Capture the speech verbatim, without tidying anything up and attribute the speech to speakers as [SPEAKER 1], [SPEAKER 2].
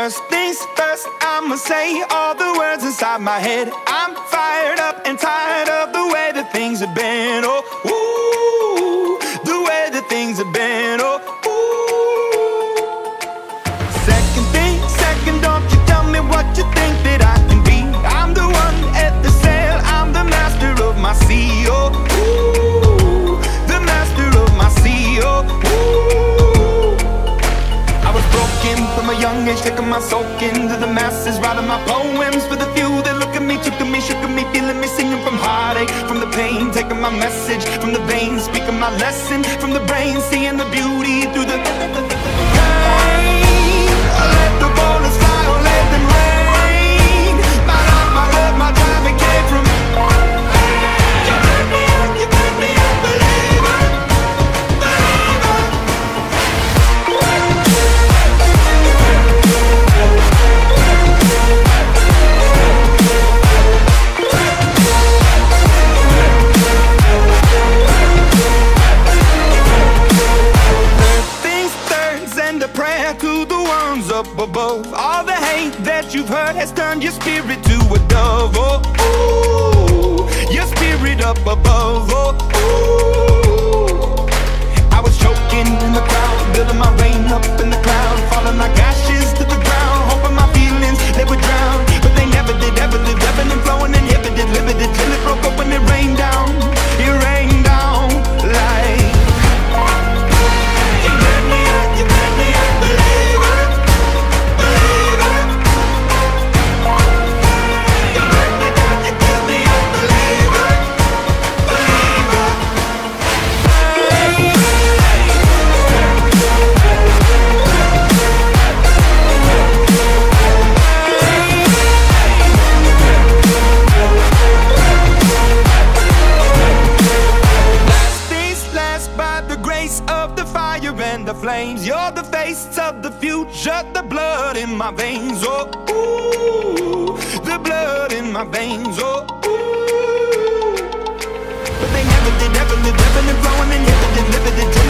[SPEAKER 1] First things first, I'ma say all the words inside my head. I'm fired up and tired of the way that things have been. Oh, ooh, the way that things have been. Oh, ooh. Second thing, second, don't you tell me what you think that I can be. I'm the one at the sail, I'm the master of my sea. Oh, ooh, the master of my sea. Oh, ooh. I was broken from a young age, taking my soul into the masses, writing my poems for the few that look at me, took to me, shook at me, feeling me, singing from heartache, from the pain, taking my message from the veins, speaking my lesson from the brain, seeing the beauty through the pain. I let the bullets fly or let them rain. My love, my love, my drive, it came from you put me up, you put me up, believer, believer. To the ones up above, all the hate that you've heard has turned your spirit to a dove. Oh, ooh, your spirit up above. Oh, ooh. I was choking in the crowd, building my rain up in the cloud, falling like ashes to the ground, hoping my feelings they would drown, but they never did. Ever lived, ebbing and flowing, inhibited, limited, till it broke up when it rained down. It rained down like the flames. You're the face of the future, the blood in my veins. Oh, ooh, the blood in my veins. Oh, ooh. But they never did, ever lived, ebbing and flowing, inhibited, limited.